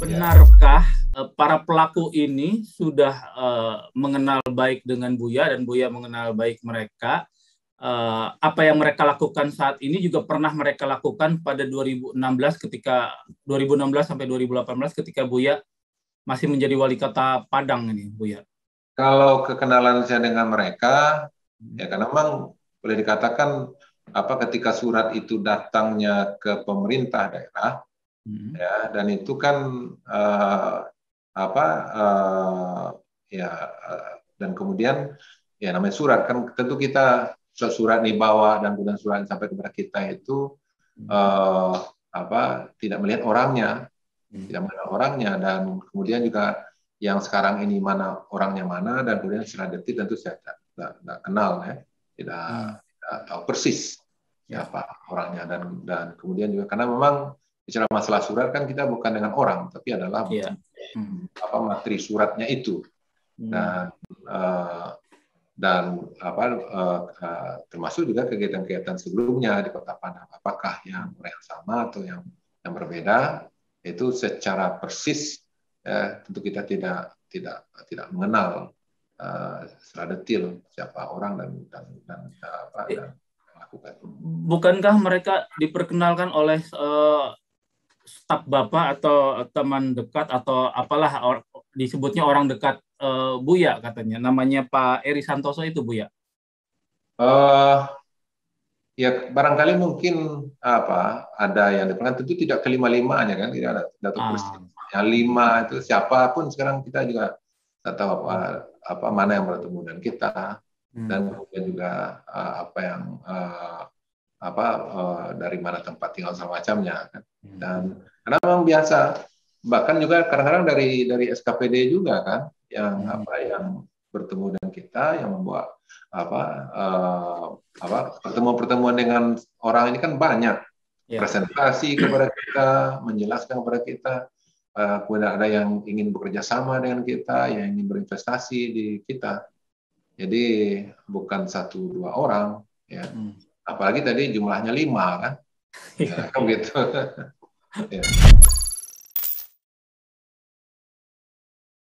Ya. benarkah para pelaku ini sudah mengenal baik dengan Buya dan Buya mengenal baik mereka? Apa yang mereka lakukan saat ini juga pernah mereka lakukan pada 2016 sampai 2018 ketika Buya masih menjadi wali kota Padang ini, Buya. Kalau kekenalan saya dengan mereka, ya karena memang boleh dikatakan ketika surat itu datangnya ke pemerintah daerah, ya, dan itu kan dan kemudian ya namanya surat kan tentu kita surat dibawa dan kemudian surat sampai kepada kita itu tidak melihat orangnya, dan kemudian juga yang sekarang ini mana orangnya mana, dan kemudian secara detil tentu saya tidak kenal, ya, tidak tahu persis siapa orangnya, dan kemudian juga karena memang bicara masalah surat kan kita bukan dengan orang tapi adalah materi suratnya itu, termasuk juga kegiatan-kegiatan sebelumnya di Kota Padang, apakah yang sama atau yang berbeda, itu secara persis tentu kita tidak mengenal secara detail siapa orang dan melakukan. Bukankah mereka diperkenalkan oleh staf Bapak atau teman dekat atau apalah disebutnya orang dekat Buya katanya, namanya Pak Eri Santoso itu, Buya? Ya barangkali mungkin ada yang diperkenalkan, tentu tidak kelima-limanya kan, tidak ada data persis. Yang 5 itu siapapun sekarang kita juga tidak tahu mana yang bertemu dengan kita, dan kemudian juga dari mana tempat tinggal segala macamnya kan. Dan karena memang biasa, bahkan juga kadang-kadang dari SKPD juga kan yang bertemu dengan kita, yang membawa pertemuan-pertemuan dengan orang ini kan banyak, presentasi kepada kita, menjelaskan kepada kita, kemudian ada yang ingin bekerja sama dengan kita, yang ingin berinvestasi di kita. Jadi bukan 1-2 orang, ya. Apalagi tadi jumlahnya 5 kan, ya, gitu. Ya.